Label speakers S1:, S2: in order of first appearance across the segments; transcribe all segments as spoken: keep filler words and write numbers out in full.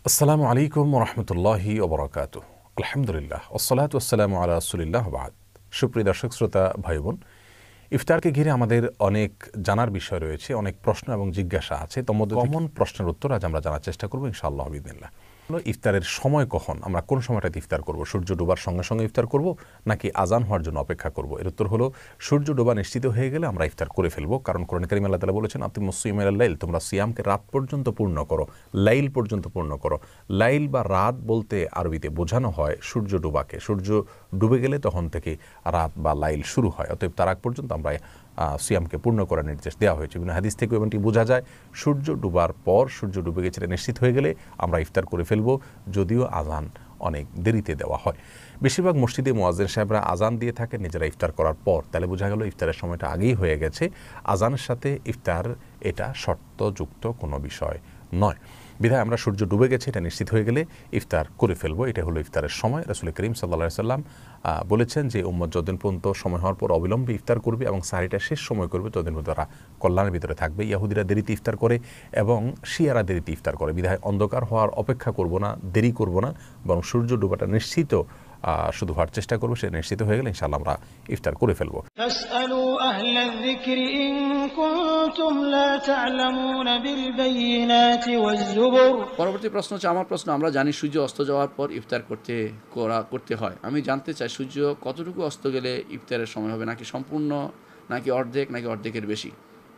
S1: আসসালামু আলাইকুম ওয়া রাহমাতুল্লাহি ওয়া বারাকাতুহু। আলহামদুলিল্লাহ ওয়াসসালাতু ওয়াসসালামু আলা রাসূলিল্লাহ ওয়া বা'দ। সুপ্রিয় দর্শক শ্রোতা ভাই বোন, ইফতারকে ঘিরে আমাদের অনেক জানার বিষয় রয়েছে, অনেক প্রশ্ন এবং জিজ্ঞাসা আছে। তোর মধ্যে কমন প্রশ্নের উত্তর আজ আমরা জানার চেষ্টা করব ইনশাআল্লাহ বিইذনিল্লাহ। ইফতারের সময় কখন, আমরা কোন সময়টাতে ইফতার করব? সূর্য ডোবার সঙ্গে সঙ্গে ইফতার করব নাকি আজান হওয়ার জন্য অপেক্ষা করব? এর উত্তর হলো সূর্য ডোবা নিশ্চিত হয়ে গেলে আমরা ইফতার করে ফেলবো, কারণ কোরআন কারীমে আল্লাহ তাআলা বলেছেন আতিমুস সিয়ামা ইলাল লাইল, তোমরা সিয়ামকে রাত পর্যন্ত পূর্ণ করো, লাইল পর্যন্ত পূর্ণ করো। লাইল বা রাত বলতে আরবিতে বোঝানো হয় সূর্য ডোবাকে। সূর্য ডুবে গেলে তখন থেকে রাত বা লাইল শুরু হয়, অতএব তার আগ পর্যন্ত আমরা সিয়ামকে পূর্ণ করার নির্দেশ দেওয়া হয়েছে। বিভিন্ন হাদিস থেকে এমনটি বোঝা যায় সূর্য ডুবার পর, সূর্য ডুবে গেছে নিশ্চিত হয়ে গেলে আমরা ইফতার করে ফেলবো, যদিও আজান অনেক দেরিতে দেওয়া হয়। বেশিরভাগ মসজিদে মুয়াজ্জিন সাহেবরা আজান দিয়ে থাকে নিজেরা ইফতার করার পর, তাহলে বোঝা গেল ইফতারের সময়টা আগেই হয়ে গেছে। আজানের সাথে ইফতার এটা শর্তযুক্ত কোনো বিষয় নয়, বিধায় আমরা সূর্য ডুবে গেছে এটা নিশ্চিত হয়ে গেলে ইফতার করে ফেলবো। এটা হলো ইফতারের সময়। রাসূল করিম সাল্লাল্লাহু আলাইহি সাল্লাম বলেছেন যে উম্মত যতদিন পর্যন্ত সময় হওয়ার পর অবিলম্বে ইফতার করবে এবং সাহরিটা শেষ সময় করবে, ততদিন পর্যন্ত তারা কল্যাণের ভিতরে থাকবে। ইহুদিরা দেরিতে ইফতার করে এবং শিয়ারা দেরিতে ইফতার করে, বিধায় অন্ধকার হওয়ার অপেক্ষা করব না, দেরি করব না, বরং সূর্য ডুবাটা নিশ্চিত শুধু হওয়ার চেষ্টা করবো। সে নিশ্চিত হয়ে গেলে ইনশাআল্লাহ আমরা ইফতার করে ফেলবো।
S2: পরবর্তী প্রশ্ন হচ্ছে আমার প্রশ্ন, আমরা জানি সূর্য অস্ত যাওয়ার পর ইফতার করতে করা করতে হয়। আমি জানতে চাই সূর্য কতটুকু অস্ত গেলে ইফতারের সময় হবে, নাকি সম্পূর্ণ, নাকি অর্ধেক, নাকি অর্ধেকের বেশি?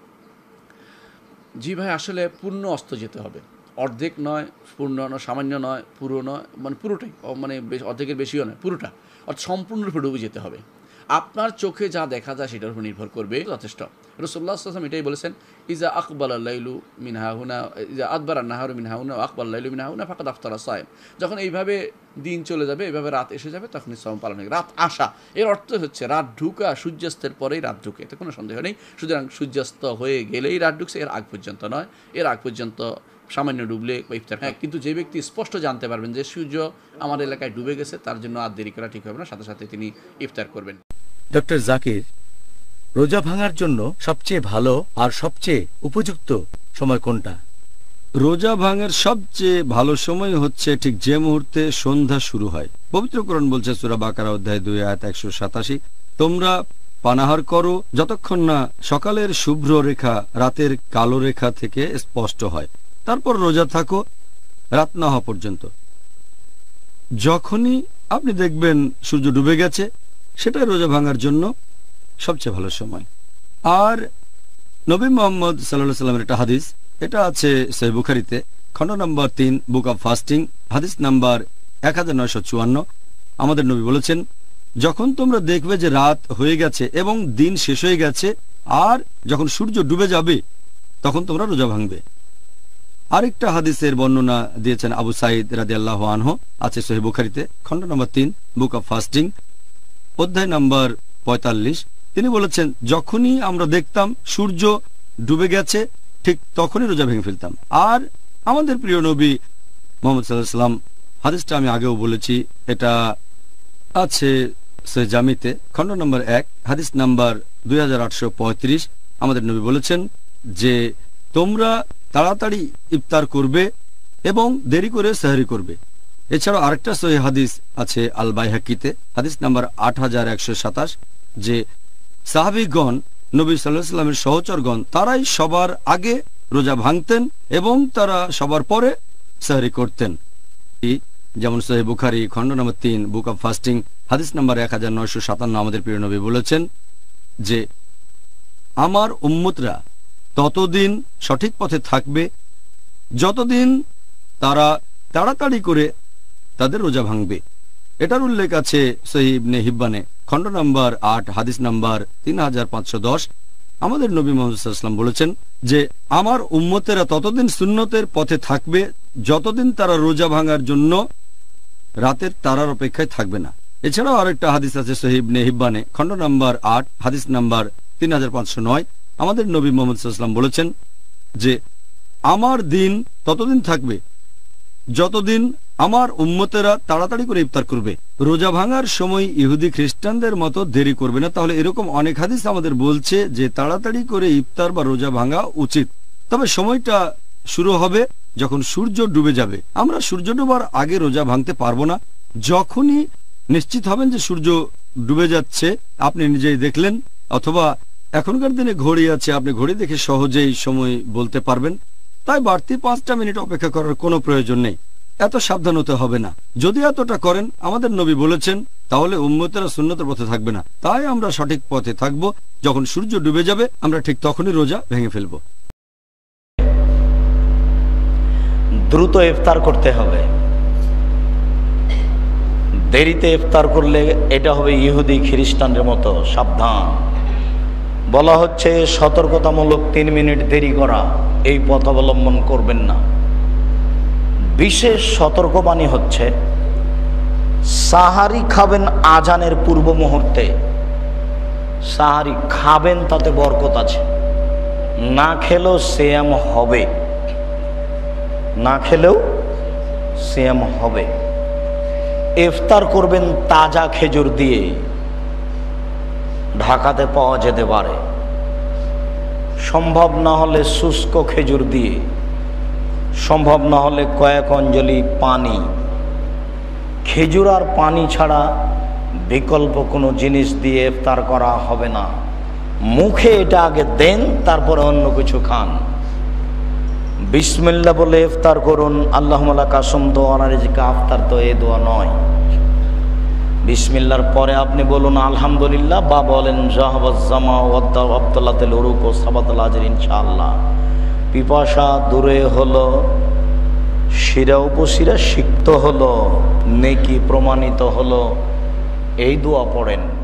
S2: জি ভাই, আসলে পূর্ণ অস্ত যেতে হবে, অর্ধেক নয়, পূর্ণ নয়, সামান্য নয়, পুরো নয়, মানে পুরোটাই, মানে অর্ধেকের বেশিও নয়, পুরোটা, অর্থাৎ সম্পূর্ণরূপে ডুবে যেতে হবে। আপনার চোখে যা দেখা যায় সেটার উপর নির্ভর করবে, যথেষ্ট। রাসূলুল্লাহ সাল্লাল্লাহু আলাইহি ওয়াসাল্লাম এটাই বলেছেন, ইজা আকবালা লাইলু মিন হাহুনা ইজা আদবারা নাহারু মিন হাহুনা ওয়া আকবালা লাইলু মিন হাহুনা ফাকাদ আফতারা সায়েম। যখন এইভাবে দিন চলে যাবে, এইভাবে রাত এসে যাবে, তখনই সাওম পালন হবে। রাত আসা এর অর্থ হচ্ছে রাত ঢুকা, সূর্যাস্তের পরেই রাত ঢুকে, এতে কোনো সন্দেহ নেই। সুতরাং সূর্যাস্ত হয়ে গেলেই রাত ঢুকছে, এর আগ পর্যন্ত নয়। এর আগ পর্যন্ত সামান্য ডুবলে ইফতার, হ্যাঁ, কিন্তু যে ব্যক্তি স্পষ্ট জানতে পারবেন যে সূর্য আমার এলাকায় ডুবে গেছে, তার জন্য আর দেরি করা ঠিক হবে না, সাথে সাথে তিনি ইফতার করবেন।
S3: ডক্টর জাকির, রোজা ভাঙার জন্য সবচেয়ে ভালো আর সবচেয়ে উপযুক্ত সময় কোনটা?
S4: রোজা ভাঙার সবচেয়ে ভালো সময় হচ্ছে ঠিক যে মুহূর্তে সন্ধ্যা শুরু হয়। পবিত্র কোরআন বলছে সূরা বাকারা অধ্যায় দুই আয়াত একশো সাতাশি, তোমরা পানাহার করো যতক্ষণ না সকালের শুভ্র রেখা রাতের কালো রেখা থেকে স্পষ্ট হয়, তারপর রোজা থাকো রাত না হওয়া পর্যন্ত। যখনই আপনি দেখবেন সূর্য ডুবে গেছে, সেটাই রোজা ভাঙার জন্য সবচেয়ে ভালো সময়। আর নবী মুহাম্মদ সাল্লাল্লাহু আলাইহি সাল্লামের একটা হাদিস, এটা আছে সহিহ বুখারীতে, খণ্ড নম্বর তিন, বুক অব ফাস্টিং, হাদিস নাম্বার এক হাজার নয়শো চুয়ান্ন। আমাদের নবী বলেছেন, যখন তোমরা দেখবে যে রাত হয়ে গেছে এবং দিন শেষ হয়ে গেছে, আর যখন সূর্য ডুবে যাবে, তখন তোমরা রোজা ভাঙবে। আরেকটা হাদিসের বর্ণনা দিয়েছেন আবু সাঈদ রাদিয়াল্লাহু আনহু, আছে সহিহ বুখারীতে, খণ্ড নম্বর তিন, বুক অব ফাস্টিং, অধ্যায় নাম্বার পঁয়তাল্লিশ। তিনি বলেছেন, যখনই আমরা দেখতাম সূর্য ডুবে গেছে, ঠিক তখনই রোজা ভেঙে ফেলতাম। আর আমাদের প্রিয় নবী মুহাম্মদ সাল্লাল্লাহু আলাইহি ওয়াসাল্লাম, হাদিসটা আমি আগেও বলেছি, এটা আছে সহিহ জামিতে, খণ্ড নম্বর এক, হাদিস নাম্বার দুই হাজার আটশো পঁয়ত্রিশ। আমাদের নবী বলেছেন যে তোমরা তাড়াতাড়ি ইফতার করবে এবং দেরি করে সেহরি করবে। এছাড়াও আরেকটা সহিহ হাদিস আছে আল বাইহাকিতে, হাদিস নাম্বার আট হাজার একশো সাতাশ, যে সাহাবীগণ নবী সাল্লাল্লাহু আলাইহি ওয়াসাল্লামের সহচরগণ তারাই সবার আগে রোজা ভাঙতেন এবং তারা সবার পরে সেহরি করতেন। যেমন সহিহ বুখারী, খণ্ড নম্বর তিন, বুক অব ফাস্টিং, হাদিস নাম্বার এক হাজার নয়শো সাতান্ন। আমাদের প্রিয় নবী বলেছেন যে আমার উম্মতরা ততদিন সঠিক পথে থাকবে যতদিন তারা তাড়াতাড়ি করে তাদের রোজা ভাঙবে। এটার উল্লেখ আছে সহিহ ইবনে হিব্বানে, খণ্ড নম্বর আট, হাদিস নাম্বার তিন হাজার পাঁচশো দশ। আমাদের নবী মুহাম্মদ সাল্লাল্লাহু আলাইহি ওয়াসাল্লাম বলেছেন যে আমার উম্মতেরা ততদিন সুন্নতের পথে থাকবে যতদিন তারা রোজা ভাঙার জন্য রাতের তারার অপেক্ষায় থাকবে না। এছাড়াও আরেকটা হাদিস আছে সহিহ ইবনে হিব্বানে, খণ্ড নম্বর আট, হাদিস নাম্বার তিন হাজার পাঁচশো নয়। আমাদের নবী মুহাম্মদ সাল্লাল্লাহু আলাইহি ওয়াসাল্লাম বলেছেন যে আমার দিন ততদিন থাকবে যতদিন আমার উম্মতেরা তাড়াতাড়ি করে ইফতার করবে। রোজা ভাঙার সময় ইহুদি খ্রিস্টানদের মতো দেরি করবে না। তাহলে এরকম অনেক হাদিস আমাদের বলছে যে তাড়াতাড়ি করে ইফতার বা রোজা ভাঙা উচিত, তবে সময়টা শুরু হবে যখন সূর্য ডুবে যাবে। আমরা সূর্য ডোবার আগে রোজা ভাঙতে পারবো না। যখনই নিশ্চিত হবেন যে সূর্য ডুবে যাচ্ছে, আপনি নিজেই দেখলেন, অথবা এখনকার দিনে ঘড়ি আছে, আপনি ঘড়ি দেখে সহজেই সময় বলতে পারবেন, তাই বাড়তি পাঁচটা মিনিট অপেক্ষা করার কোনো প্রয়োজন নেই। এত সাবধান হতে হবে না। যদি এতটা করেন, আমাদের নবী বলেছেন, তাহলে উম্মতেরা সুন্নতের পথে থাকবে না। তাই আমরা সঠিক পথে থাকব। যখন সূর্য ডুবে যাবে আমরা ঠিক তখনই রোজা ভেঙে ফেলব।
S5: দ্রুত ইফতার করতে হবে। দেরিতে ইফতার করলে এটা হবে ইহুদি খ্রিস্টানদের মতো। সাবধান। বলা হচ্ছে সতর্কতামূলক তিন মিনিট দেরি করা, এই পথ অবলম্বন করবেন না। বিশেষ সতর্কবাণী হচ্ছে সাহারি খাবেন আজানের পূর্ব মুহূর্তে। সাহারি খাবেন, তাতে বরকত আছে। না খেলেও সিয়াম হবে, না খেলেও সিয়াম হবে। ইফতার করবেন তাজা খেজুর দিয়ে, ঢাকাতে পাওয়া যেতে পারে। সম্ভব না হলে শুষ্ক খেজুর দিয়ে, সম্ভব না হলে কয়েক অঞ্জলি পানি। খেজুর আর পানি ছাড়া বিকল্প কোনো জিনিস দিয়ে ইফতার করা হবে না। মুখে এটা আগে দেন, তারপরে অন্য কিছু খান। বিসমিল্লাহ বলে ইফতার করুন। আল্লাহুম্মা লাকা আসুমতু ওয়া আলা রিজকা আফতার, তো এই দোয়া নয়। বিসমিল্লাহর পরে আপনি বলুন আলহামদুলিল্লাহ, বা বলেন জাহাবাজ জামা ওয়াদ্দা আব্দুল্লাহিল উরুক ও সাবাতাল আজর ইনশাআল্লাহ। পিপাসা দূরে হলো, শিরা উপশিরা সিক্ত হলো, নেকি প্রমাণিত হলো। এই দোয়া পড়েন।